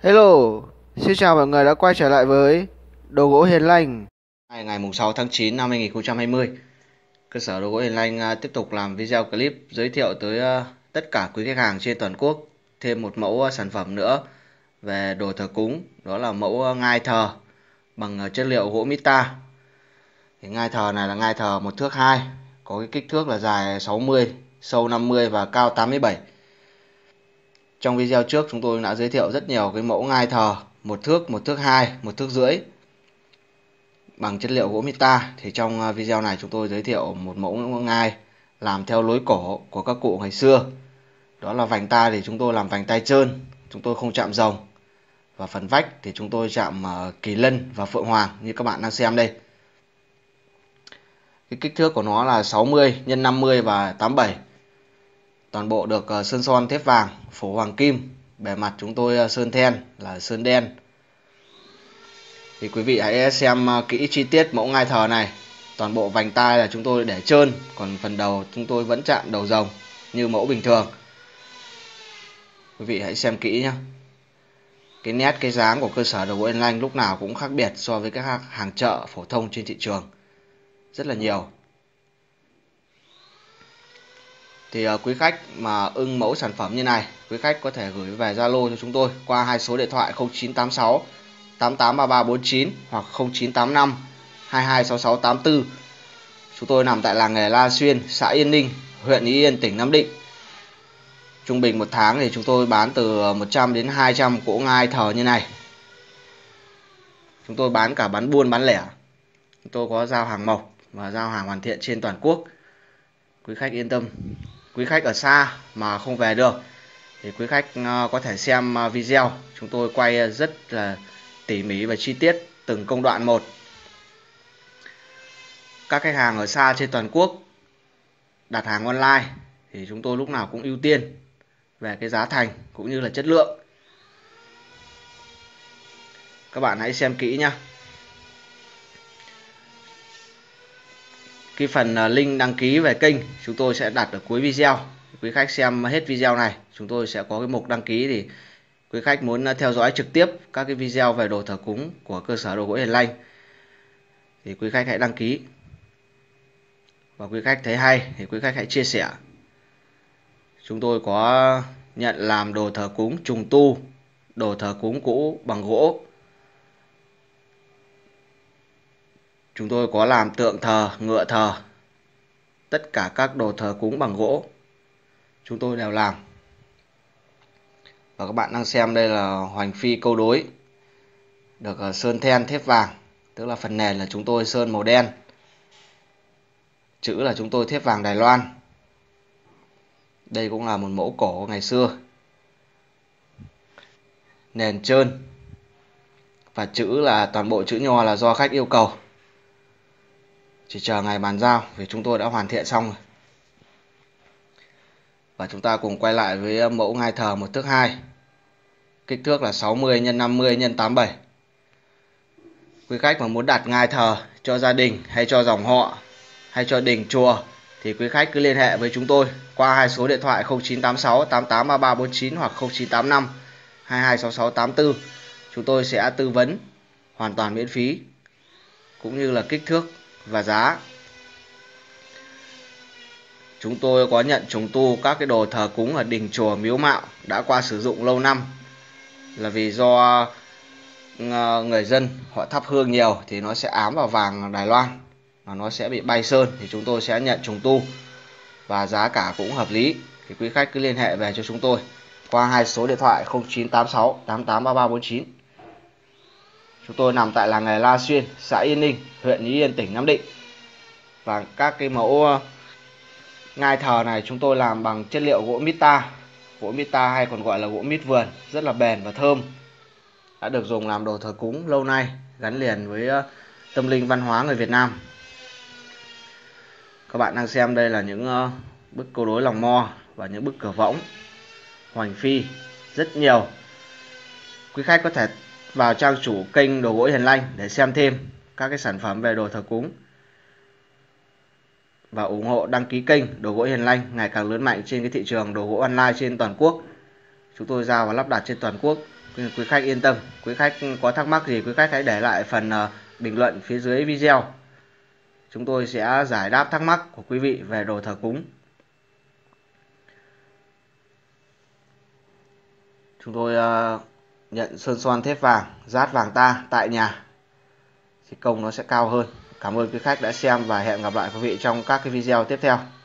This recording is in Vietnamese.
Hello, xin chào mọi người đã quay trở lại với Đồ gỗ Hiền Lành. Ngày 6 tháng 9 năm 2020, cơ sở đồ gỗ Hiền Lành tiếp tục làm video clip giới thiệu tới tất cả quý khách hàng trên toàn quốc thêm một mẫu sản phẩm nữa về đồ thờ cúng, đó là mẫu ngai thờ bằng chất liệu gỗ Mita. Thì ngai thờ này là ngai thờ một thước 2, có cái kích thước là dài 60, sâu 50 và cao 87. Trong video trước chúng tôi đã giới thiệu rất nhiều cái mẫu ngai thờ một thước 2, một thước rưỡi bằng chất liệu gỗ Mita. Thì trong video này chúng tôi giới thiệu một mẫu ngai làm theo lối cổ của các cụ ngày xưa. Đó là vành tai thì chúng tôi làm vành tai trơn, chúng tôi không chạm rồng. Và phần vách thì chúng tôi chạm kỳ lân và phượng hoàng như các bạn đang xem đây. Cái kích thước của nó là 60 x 50 và 87. Toàn bộ được sơn son thép vàng, phổ hoàng kim. Bề mặt chúng tôi sơn then là sơn đen. Thì quý vị hãy xem kỹ chi tiết mẫu ngai thờ này. Toàn bộ vành tai là chúng tôi để trơn, còn phần đầu chúng tôi vẫn chạm đầu rồng như mẫu bình thường. Quý vị hãy xem kỹ nhé. Cái nét, cái dáng của cơ sở đồ gỗ Hiền Lành lúc nào cũng khác biệt so với các hàng chợ phổ thông trên thị trường rất là nhiều. Thì quý khách mà ưng mẫu sản phẩm như này, quý khách có thể gửi về Zalo cho chúng tôi qua hai số điện thoại 0986 883349 hoặc 0985 226684. Chúng tôi nằm tại làng nghề La Xuyên, xã Yên Ninh, huyện Ý Yên, tỉnh Nam Định. Trung bình một tháng thì chúng tôi bán từ 100 đến 200 cỗ ngai thờ như này. Chúng tôi bán cả bán buôn bán lẻ. Chúng tôi có giao hàng mộc và giao hàng hoàn thiện trên toàn quốc. Quý khách yên tâm. Quý khách ở xa mà không về được thì quý khách có thể xem video. Chúng tôi quay rất là tỉ mỉ và chi tiết từng công đoạn một. Các khách hàng ở xa trên toàn quốc đặt hàng online thì chúng tôi lúc nào cũng ưu tiên về cái giá thành cũng như là chất lượng. Các bạn hãy xem kỹ nhé. Cái phần link đăng ký về kênh chúng tôi sẽ đặt ở cuối video. Quý khách xem hết video này, chúng tôi sẽ có cái mục đăng ký, thì quý khách muốn theo dõi trực tiếp các cái video về đồ thờ cúng của cơ sở đồ gỗ Hiền Lành thì quý khách hãy đăng ký. Và quý khách thấy hay thì quý khách hãy chia sẻ. Chúng tôi có nhận làm đồ thờ cúng trùng tu, đồ thờ cúng cũ bằng gỗ. Chúng tôi có làm tượng thờ, ngựa thờ. Tất cả các đồ thờ cúng bằng gỗ chúng tôi đều làm. Và các bạn đang xem đây là hoành phi câu đối, được sơn then thép vàng, tức là phần nền là chúng tôi sơn màu đen, chữ là chúng tôi thép vàng Đài Loan. Đây cũng là một mẫu cổ ngày xưa, nền trơn và chữ là toàn bộ chữ nho là do khách yêu cầu, chỉ chờ ngày bàn giao vì chúng tôi đã hoàn thiện xong rồi. Và chúng ta cùng quay lại với mẫu ngai thờ một thước 2, kích thước là 60 x 50 x 87. Quý khách mà muốn đặt ngai thờ cho gia đình hay cho dòng họ hay cho đình chùa thì quý khách cứ liên hệ với chúng tôi qua hai số điện thoại 0986 883349 hoặc 0985 226684. Chúng tôi sẽ tư vấn hoàn toàn miễn phí cũng như là kích thước và giá. Chúng tôi có nhận trùng tu các cái đồ thờ cúng ở đình chùa miếu mạo đã qua sử dụng lâu năm, là vì do người dân họ thắp hương nhiều thì nó sẽ ám vào vàng Đài Loan và nó sẽ bị bay sơn, thì chúng tôi sẽ nhận trùng tu và giá cả cũng hợp lý. Thì quý khách cứ liên hệ về cho chúng tôi qua hai số điện thoại 0986 883349. Chúng tôi nằm tại làng nghề La Xuyên, xã Yên Ninh, huyện Ý Yên, tỉnh Nam Định. Và các cái mẫu ngai thờ này chúng tôi làm bằng chất liệu gỗ Mita. Gỗ Mita hay còn gọi là gỗ mít vườn, rất là bền và thơm. Đã được dùng làm đồ thờ cúng lâu nay, gắn liền với tâm linh văn hóa người Việt Nam. Các bạn đang xem đây là những bức câu đối lòng mo và những bức cửa võng hoành phi rất nhiều. Quý khách có thể vào trang chủ kênh Đồ gỗ Hiền Lành để xem thêm các cái sản phẩm về đồ thờ cúng và ủng hộ đăng ký kênh Đồ gỗ Hiền Lành ngày càng lớn mạnh trên cái thị trường đồ gỗ online trên toàn quốc. Chúng tôi giao và lắp đặt trên toàn quốc. Quý khách yên tâm. Quý khách có thắc mắc gì quý khách hãy để lại phần bình luận phía dưới video. Chúng tôi sẽ giải đáp thắc mắc của quý vị về đồ thờ cúng. Chúng tôi nhận sơn son thép vàng, rát vàng ta tại nhà thì công nó sẽ cao hơn. Cảm ơn quý khách đã xem và hẹn gặp lại quý vị trong các cái video tiếp theo.